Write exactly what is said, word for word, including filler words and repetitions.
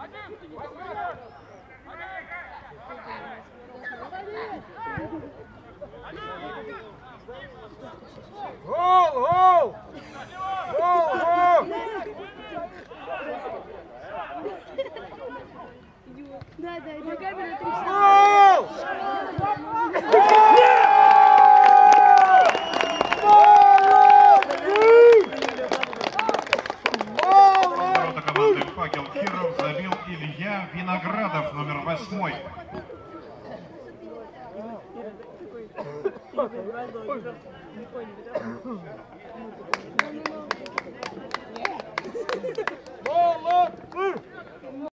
Гол, гол! Гол, гол! Да, да, ногами на три шага. Гол! Ворота команды «Факел Киров» забил Илья Виноградов, номер восьмой. Молодцы!